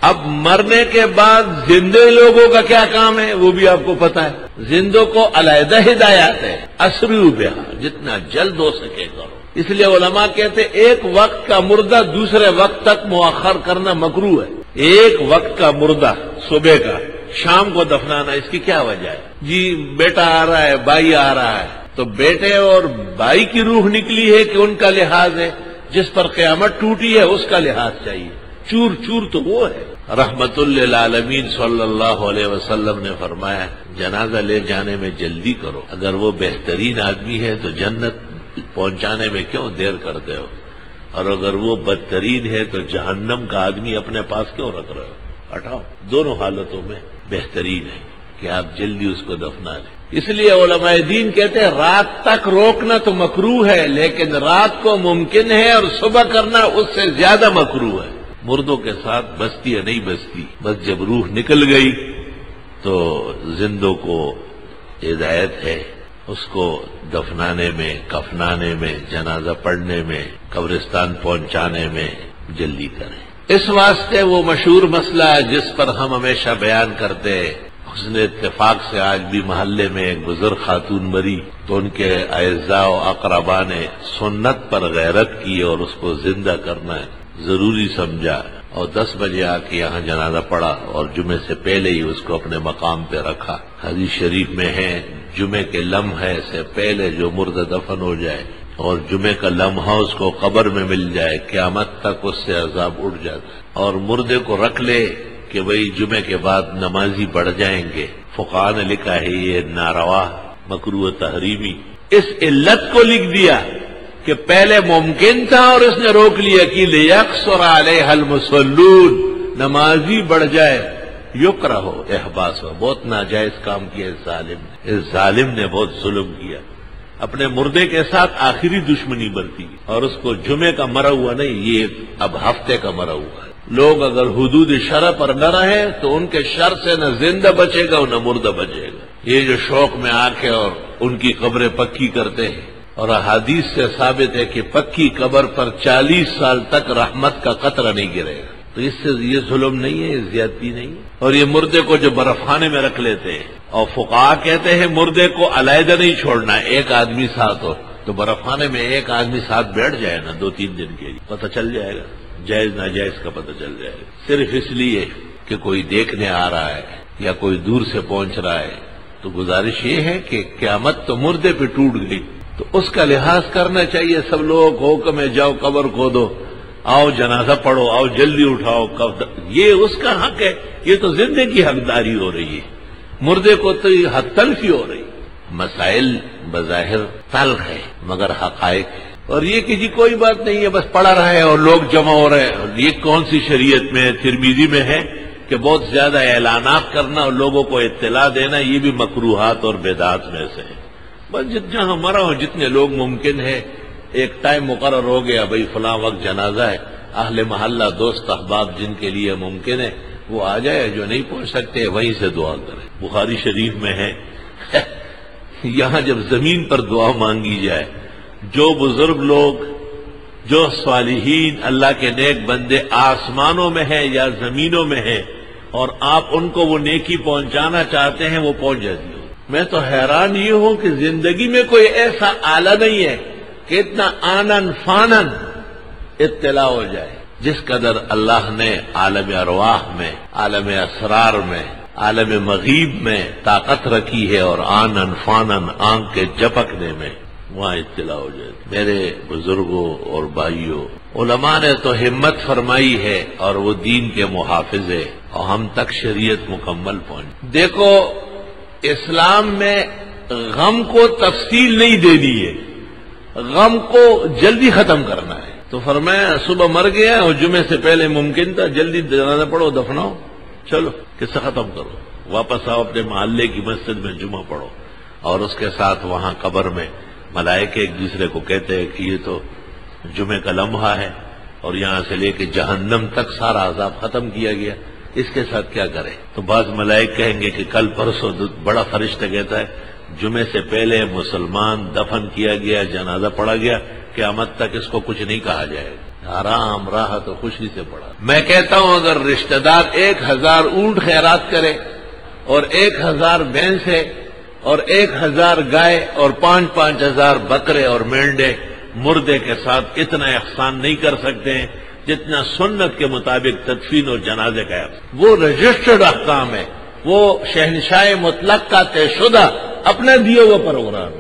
اب مرنے کے بعد زندے لوگوں کا کیا کام ہے وہ بھی آپ کو پتا ہے. زندوں کو علیحدہ ہدایات ہے. اسریع بہا، جتنا جلد ہو سکے کرو. اس لیے علماء کہتے ایک وقت کا مردہ دوسرے وقت تک مؤخر کرنا مکروہ ہے. ایک وقت کا مردہ صبح کا شام کو دفنانا، اس کی کیا وجہ ہے؟ جی بیٹا آ رہا ہے، بھائی آ رہا ہے، تو بیٹے اور بھائی کی روح نکلی ہے کہ ان کا لحاظ ہے؟ جس پر قیامت ٹوٹی ہے اس کا لحاظ چاہیے. چور چور تو وہ ہے. رحمت للعالمین صلی اللہ علیہ وسلم نے فرمایا جنازہ لے جانے میں جلدی کرو. اگر وہ بہترین آدمی ہے تو جنت پہنچانے میں کیوں دیر کرتے ہو، اور اگر وہ بدترین ہے تو جہنم کا آدمی اپنے پاس کیوں رکھ رہے ہو؟ ہٹاؤ. دونوں حالتوں میں بہترین ہے کہ آپ جلدی اس کو دفنا دیں. اس لیے علماء دین کہتے ہیں رات تک روکنا تو مکروہ ہے، لیکن رات کو ممکن ہے اور صبح کرنا اس سے زیادہ مکروہ ہے. مردوں کے ساتھ بستی یا نہیں بستی، بس جب روح نکل گئی تو زندوں کو ہدایت ہے اس کو دفنانے میں، کفنانے میں، جنازہ پڑھنے میں، قبرستان پہنچانے میں جلدی کریں. اس واسطے وہ مشہور مسئلہ ہے جس پر ہم ہمیشہ بیان کرتے ہیں. حسن اتفاق سے آج بھی محلے میں ایک بزرگ خاتون مری تو ان کے اعزاء و اقربا نے سنت پر غیرت کی اور اس کو زندہ کرنا ضروری سمجھا، اور 10 بجے آ کے یہاں جنازہ پڑھا اور جمعے سے پہلے ہی اس کو اپنے مقام پہ رکھا. حدیث شریف میں ہے جمعے کے لمحے سے پہلے جو مردہ دفن ہو جائے اور جمعے کا لمحہ اس کو قبر میں مل جائے قیامت تک اس سے عذاب اٹھ جاتا ہے. اور مردے کو رکھ لے کہ بھئی جمعے کے بعد نمازی بڑھ جائیں گے. فقہاء نے لکھا ہے یہ ناروا، مکروہ تحریمی. اس علت کو لکھ دیا کہ پہلے ممکن تھا اور اس نے روک لیا کہ لیقصر علیہ المصلون، نمازی بڑھ جائے. یکرہ احباس ہو، بہت ناجائز کام کیا اس ظالم نے. اس ظالم نے بہت ظلم کیا، اپنے مردے کے ساتھ آخری دشمنی برتی اور اس کو جمعے کا مرا ہوا نہیں، یہ اب ہفتے کا مرا ہوا ہے. لوگ اگر حدود شرع پر نہ رہیں تو ان کے شر سے نہ زندہ بچے گا اور نہ مردہ بچے گا. یہ جو شوق میں آ کے اور ان کی قبریں پکی کرتے ہیں، اور احادیث سے ثابت ہے کہ پکی قبر پر 40 سال تک رحمت کا قطرہ نہیں گرے گا، تو اس سے یہ ظلم نہیں ہے، یہ زیادتی نہیں ہے. اور یہ مردے کو جو برف خانے میں رکھ لیتے ہیں، اور فقہاء کہتے ہیں مردے کو علیحدہ نہیں چھوڑنا، ایک آدمی ساتھ ہو تو برف خانے میں ایک آدمی ساتھ بیٹھ جائے نا 2-3 دن کے لیے، پتہ چل جائے گا، جائز ناجائز کا پتہ چل جائے گا. صرف اس لیے کہ کوئی دیکھنے آ رہا ہے یا کوئی دور سے پہنچ رہا ہے تو گزارش یہ ہے کہ قیامت تو مردے پہ ٹوٹ گئی تو اس کا لحاظ کرنا چاہیے. سب لوگ حکم ہے جاؤ قبر کھودو، آؤ جنازہ پڑھو، آؤ جلدی اٹھاؤ، یہ اس کا حق ہے. یہ تو زندے کی حقداری ہو رہی ہے، مردے کو تو یہ حق تلفی ہو رہی. مسائل بظاہر تلخ ہے مگر حقائق ہے. اور یہ کہ جی کوئی بات نہیں ہے، بس پڑھا رہا ہے اور لوگ جمع ہو رہے ہیں. یہ کون سی شریعت میں ہے؟ ترمذی میں ہے کہ بہت زیادہ اعلانات کرنا اور لوگوں کو اطلاع دینا یہ بھی مکروہات اور بدعات میں سے ہے. بس جہاں ہمارا ہو جتنے لوگ ممکن ہے، ایک ٹائم مقرر ہو گیا بھئی فلاں وقت جنازہ ہے، اہل محلہ دوست احباب جن کے لیے ممکن ہے وہ آ جائے، جو نہیں پہنچ سکتے وہیں سے دعا کریں. بخاری شریف میں ہے یہاں جب زمین پر دعا مانگی جائے، جو بزرگ لوگ، جو صالحین اللہ کے نیک بندے آسمانوں میں ہیں یا زمینوں میں ہیں اور آپ ان کو وہ نیکی پہنچانا چاہتے ہیں وہ پہنچ جاتی ہو. میں تو حیران یہ ہوں کہ زندگی میں کوئی ایسا آلہ نہیں ہے کہ اتنا آنن فانن اطلاع ہو جائے جس قدر اللہ نے عالم ارواح میں، عالم اسرار میں، عالم مغیب میں طاقت رکھی ہے، اور آنن فانن آنکھ کے جھپکنے میں وہاں اطلاع ہو جائے. میرے بزرگوں اور بھائیوں، علماء نے تو ہمت فرمائی ہے اور وہ دین کے محافظ ہے اور ہم تک شریعت مکمل پہنچ. دیکھو اسلام میں غم کو تفصیل نہیں دینی ہے، غم کو جلدی ختم کرنا ہے. تو فرمایا صبح مر گیا اور جمعے سے پہلے ممکن تھا، جلدی جنازہ پڑھو، دفناؤ، چلو قصہ ختم کرو، واپس آؤ اپنے محلے کی مسجد میں جمعہ پڑھو. اور اس کے ساتھ وہاں قبر میں ملائکے ایک دوسرے کو کہتے ہیں کہ یہ تو جمعے کا لمحہ ہے اور یہاں سے لے کے جہنم تک سارا عذاب ختم کیا گیا، اس کے ساتھ کیا کریں؟ تو بعض ملائک کہیں گے کہ کل پرسوں بڑا فرشتہ کہتا ہے جمعے سے پہلے مسلمان دفن کیا گیا، جنازہ پڑھا گیا، قیامت تک اس کو کچھ نہیں کہا جائے گا. آرام راحت و خوشی سے پڑھا۔ میں کہتا ہوں اگر رشتہ دار 1000 اونٹ خیرات کرے اور 1000 بھینسیں اور 1000 گائے اور 5,000 بکرے اور مینڈے مردے کے ساتھ اتنا احسان نہیں کر سکتے ہیں جتنا سنت کے مطابق تدفین اور جنازے کا ہے۔ وہ رجسٹرڈ احکام ہے، وہ شہنشاہ مطلق کا طے شدہ اپنا دیے ہوئے پروگرام ہے۔